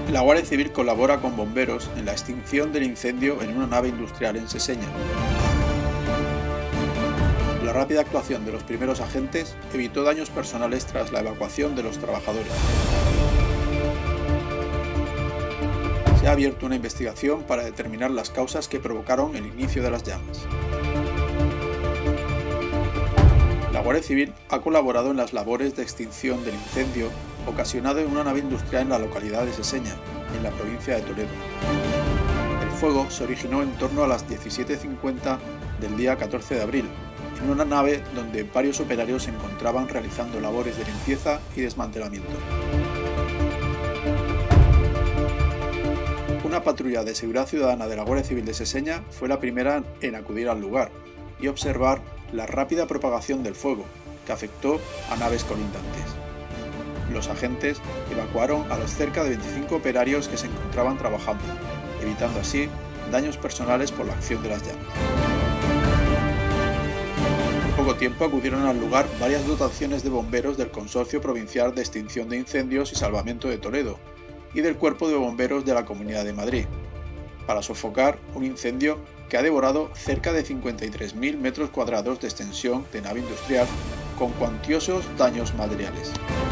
La Guardia Civil colabora con bomberos en la extinción del incendio en una nave industrial en Seseña. La rápida actuación de los primeros agentes evitó daños personales tras la evacuación de los trabajadores. Se ha abierto una investigación para determinar las causas que provocaron el inicio de las llamas. La Guardia Civil ha colaborado en las labores de extinción del incendio ocasionado en una nave industrial en la localidad de Seseña, en la provincia de Toledo. El fuego se originó en torno a las 17:50 del día 14 de abril, en una nave donde varios operarios se encontraban realizando labores de limpieza y desmantelamiento. Una patrulla de seguridad ciudadana de la Guardia Civil de Seseña fue la primera en acudir al lugar y observar la rápida propagación del fuego, que afectó a naves colindantes. Los agentes evacuaron a los cerca de 25 operarios que se encontraban trabajando, evitando así daños personales por la acción de las llamas. En poco tiempo acudieron al lugar varias dotaciones de bomberos del Consorcio Provincial de Extinción de Incendios y Salvamento de Toledo y del Cuerpo de Bomberos de la Comunidad de Madrid, para sofocar un incendio que ha devorado cerca de 53.000 metros cuadrados de extensión de nave industrial con cuantiosos daños materiales.